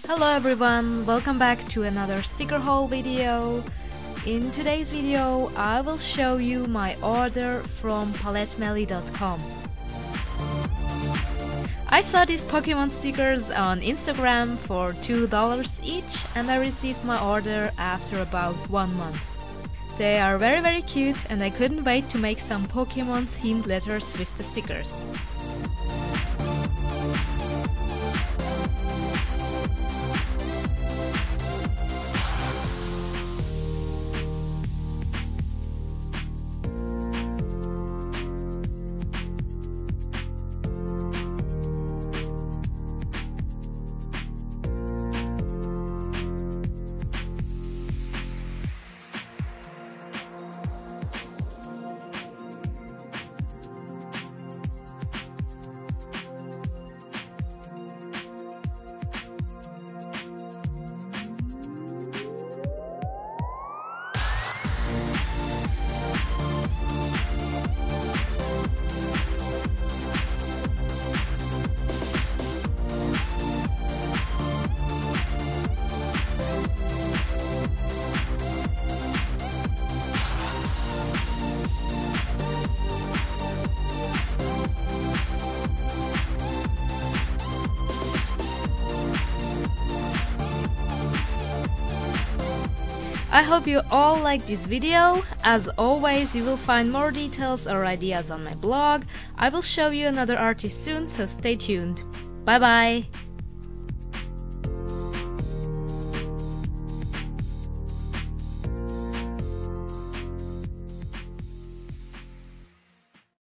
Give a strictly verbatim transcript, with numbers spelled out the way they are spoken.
Hello everyone, welcome back to another sticker haul video. In today's video I will show you my order from palettemeli dot com. I saw these Pokemon stickers on Instagram for two dollars each and I received my order after about one month. They are very very cute and I couldn't wait to make some Pokemon themed letters with the stickers. I hope you all liked this video. As always, you will find more details or ideas on my blog. I will show you another artist soon, so stay tuned. Bye bye!